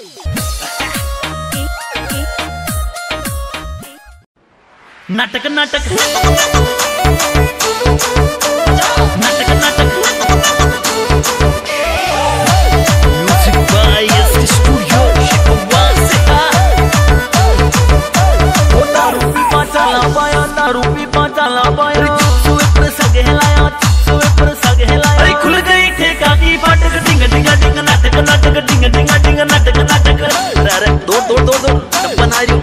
नाटक नाटक नाटक नाटक म्यूजिक बाय स्टूडियो शेखवास। ओ दारू पीपा चला पाया सुए पर सगे लाया अरे खुल गई ठेका की फाटक डिंग डिंग डिंग नाटक नाटक डिंग डिंग डिंग नाटक नाटक। अरे दो बना रही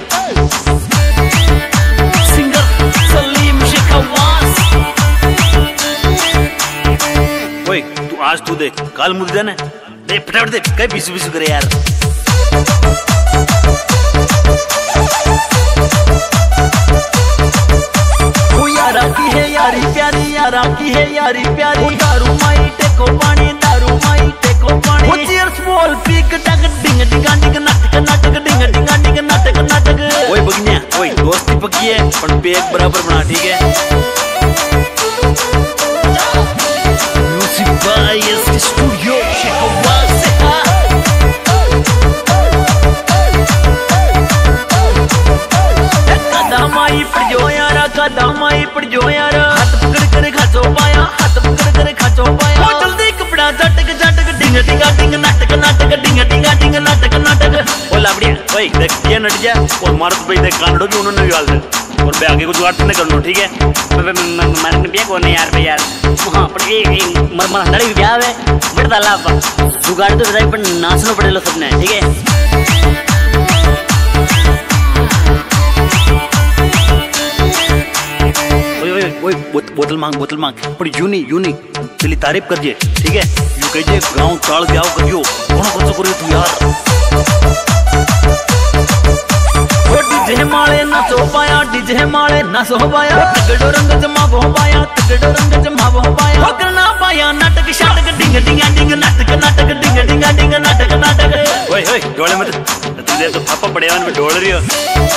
सलीम शेखावास। ओए तू आज तू देख काल मुझे जाना दे फटाफट दे कई बिसु करे यार। ओ यारा की है यारी प्यारी यारा की है यारी प्यारी। ओ दारू माई टेको पानी दारू माई टेको पानी। ओ चीयर्स बोल पीक टक डिंग डिंग डिंग नाटक नाटक डिंग डिंग डिंग नाटक नाटक। ओए बगनिया ओए दोस्ती पक्की है पर पेक बराबर बना ठीक है। Music by studio Shekhawas. कदमाई पड़ जो यारा हाथ पकड़ कर खाचो पाया ओ जल्दी कपड़ा झटक झटक डिंग डिंग डिंग नाटक नाटक डिंग डिंग डिंग नाटक नाटक। ओ लाबड़िया भाई देख ये नट जा और मारत भाई देख कानड़ो की उन्होंने भी गाल दे और बे आगे कुछ बात नहीं करनो ठीक है। मैंने बिया कोने यार भाई यार हां पर ए मर हंडड़ी बिया है बड़ा लाभ जुगाड़ तो बताई पर नाचनो पड़ेलो सबने ठीक है। ओए बोतल मांग पर यूनी चली तारीफ कर जे ठीक है। यू कह जे गांव ताल ब्याह करियो कोनो कुछ करियो तू यार। ओ डीजे माले ना सो पाया तगड़ो रंग जमा हो पाया ओ करना पाया नाटक शाटक डिंग डिंग डिंग नाटक नाटक डिंग डिंग डिंग नाटक नाटक। ओए डोले मत तुझे तो पापा बड़े वन में डोल रही हो।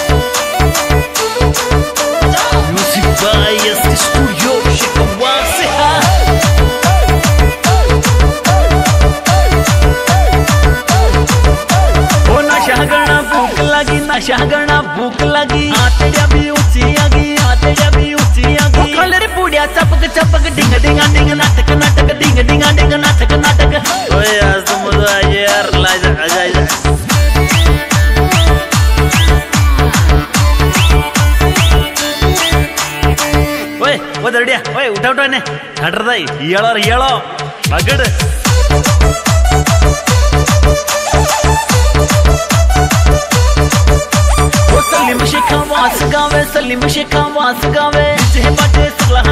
Music by studio Shekhawas. ओ नशा करना भूख लगी आतेड़ा भी ऊंची आगी कलर पुड़िया चपक डिंग डिंग डिंग नाटक नाटक डिंग डिंग डिंग नाटक नाटक। ओए आज तो मजा आया यार आजा वो दरड़िया ओए उठा ने हटर दाई येलो बगड़। ओ सलीम शेखावास गावे डीजे बाजे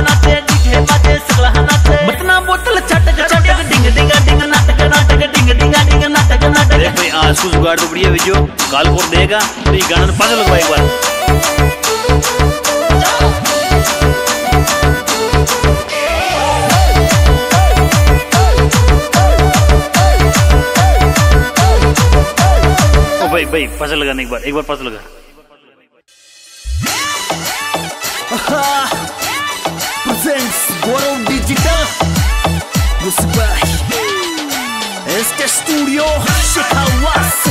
सगला नाचे बतना बोतल चटक डिंग डिंग डिंग नाटक नाटक डिंग डिंग डिंग नाटक नाटक। देख भाई आज को जुगाड़ तो बढ़िया वीडियो काल को देगा तो ये गाना पागल लगवा एक बार। भाई पजल लगाने एक बार पजल लगा। प्रेजेंट्स गौरव डिजिटल इसके स्टूडियो शेखावास।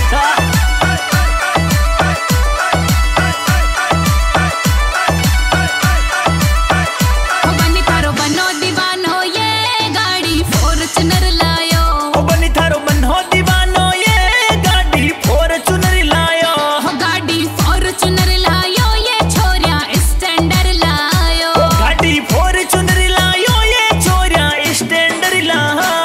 गाड़ी फोर्च्यूनर लायो ये छोरिया स्टैंडर लायो।